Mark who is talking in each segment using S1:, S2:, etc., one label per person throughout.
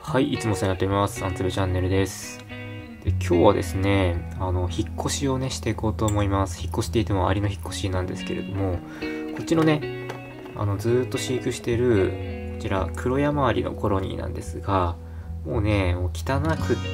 S1: はい、いつもお世話になっております。アンツベチャンネルです。で、今日はですね、引っ越しをね、していこうと思います。引っ越していてもありの引っ越しなんですけれども、こっちのね、ずーっと飼育している、こちら、黒山アリのコロニーなんですが、もうね、もう汚くって、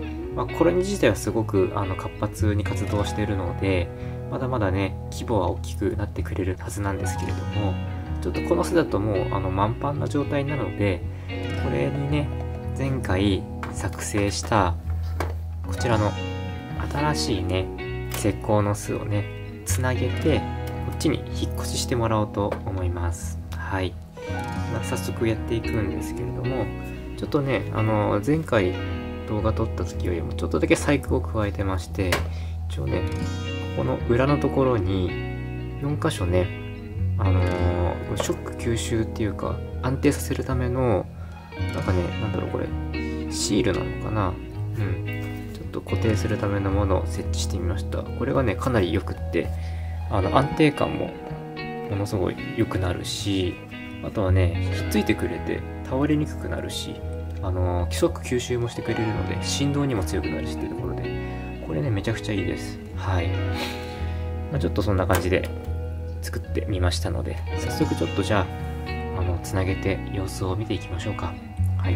S1: コロニー自体はすごく、活発に活動しているので、まだまだね、規模は大きくなってくれるはずなんですけれども、ちょっとこの巣だともう、満帆な状態なので、これにね、前回作成したこちらの新しいね、石膏の巣をね、つなげて、こっちに引っ越ししてもらおうと思います。はい。早速やっていくんですけれども、ちょっとね、前回動画撮った時よりもちょっとだけ細工を加えてまして、一応ね、ここの裏のところに4箇所ね、ショック吸収っていうか、安定させるためのなんかね、なんだろうこれ、シールなのかな、ちょっと固定するためのものを設置してみました。これがね、かなり良くって、安定感もものすごい良くなるし、あとはね、ひっついてくれて倒れにくくなるし、規則吸収もしてくれるので、振動にも強くなるしっていうところで、これね、めちゃくちゃいいです。はい。ちょっとそんな感じで作ってみましたので、早速ちょっとじゃあ、つなげて様子を見ていきましょうか。はい。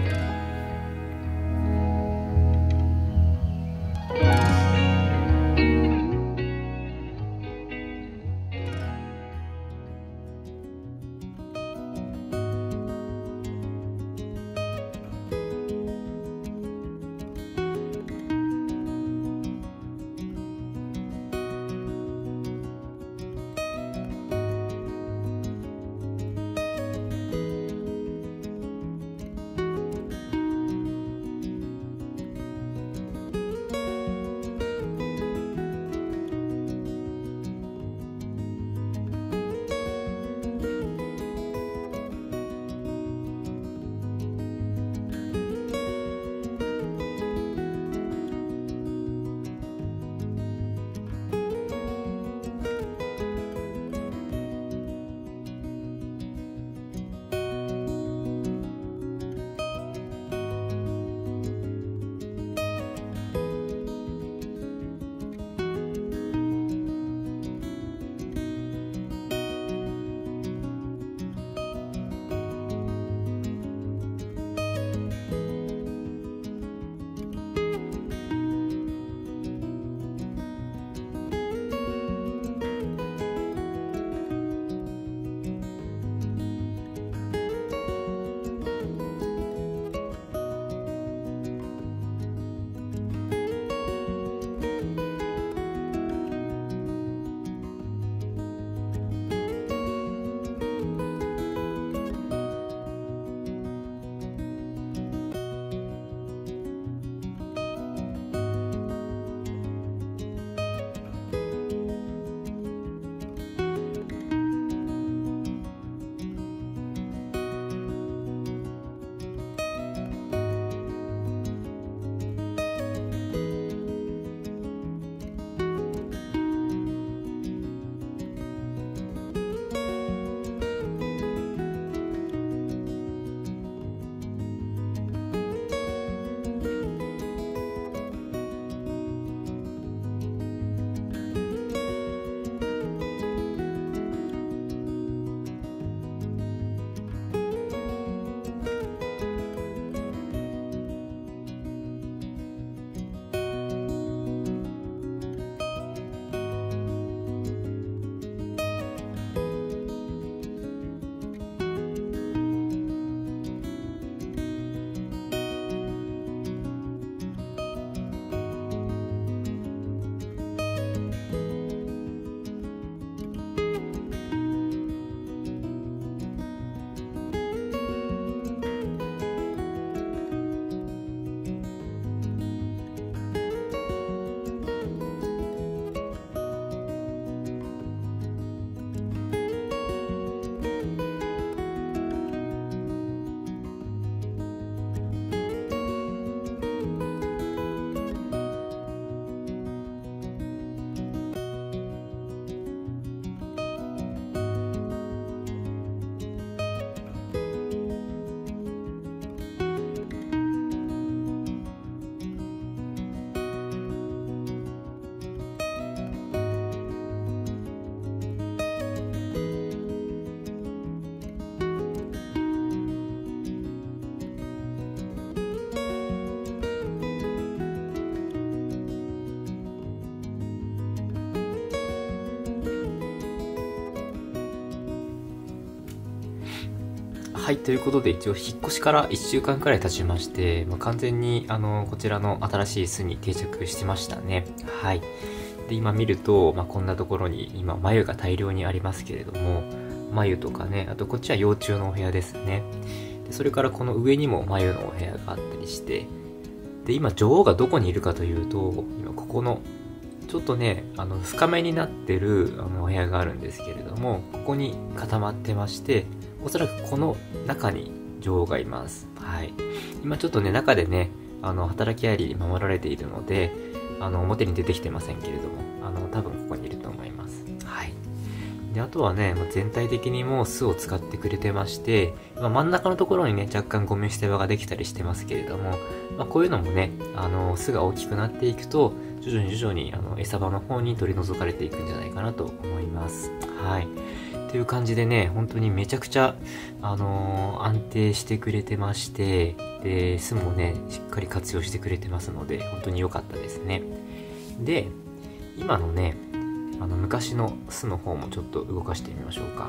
S1: はい、ということで一応引っ越しから1週間くらい経ちまして、完全にこちらの新しい巣に定着してましたね。はい。で、今見ると、こんなところに今繭が大量にありますけれども、繭とかね、あとこっちは幼虫のお部屋ですね。でそれからこの上にも繭のお部屋があったりして、で、今女王がどこにいるかというと、今ここのちょっとね、深めになってるお部屋があるんですけれども、ここに固まってまして、おそらくこの中に女王がいます。はい。今ちょっとね、中でね、働きアリに守られているので、表に出てきてませんけれども、多分ここにいると思います。はい。で、あとはね、全体的にもう巣を使ってくれてまして、真ん中のところにね、若干ゴミ捨て場ができたりしてますけれども、こういうのもね、巣が大きくなっていくと、徐々に餌場の方に取り除かれていくんじゃないかなと思います。はい。という感じでね、本当にめちゃくちゃ、安定してくれてまして、で、巣もね、しっかり活用してくれてますので、本当に良かったですね。で、今のね、昔の巣の方もちょっと動かしてみましょうか。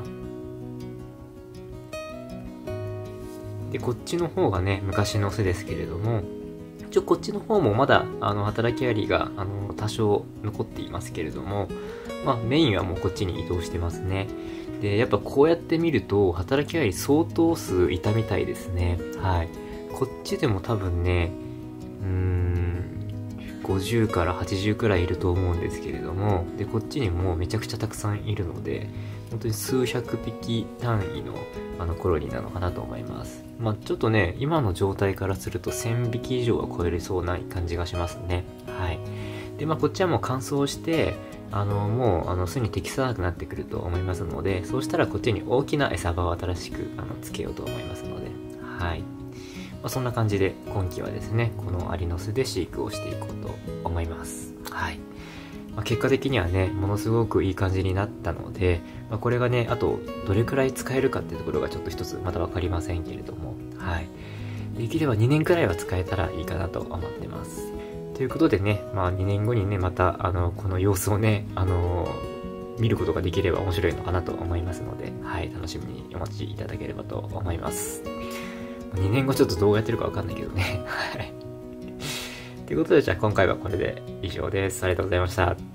S1: で、こっちの方がね、昔の巣ですけれども、こっちの方もまだ、働きアリが、多少残っていますけれども、メインはもうこっちに移動してますね。で、やっぱこうやって見ると、働きアリ相当数いたみたいですね。はい。こっちでも多分ね、50から80くらいいると思うんですけれども、で、こっちにもめちゃくちゃたくさんいるので、本当に数百匹単位のコロニーなのかなと思います。ちょっとね、今の状態からすると1000匹以上は超えれそうな感じがしますね。はい。で、こっちはもう乾燥して、もう、巣に適さなくなってくると思いますので、そうしたらこっちに大きな餌場を新しく、つけようと思いますので、はい。そんな感じで、今期はですね、このアリの巣で飼育をしていこうと思います。はい。結果的にはね、ものすごくいい感じになったので、これがね、あと、どれくらい使えるかっていうところがちょっと一つまだわかりませんけれども、はい。できれば2年くらいは使えたらいいかなと思ってます。ということでね、2年後にね、また、この様子をね、見ることができれば面白いのかなと思いますので、はい、楽しみにお待ちいただければと思います。2年後ちょっとどうやってるかわかんないけどね。はい。ということで、じゃあ今回はこれで以上です。ありがとうございました。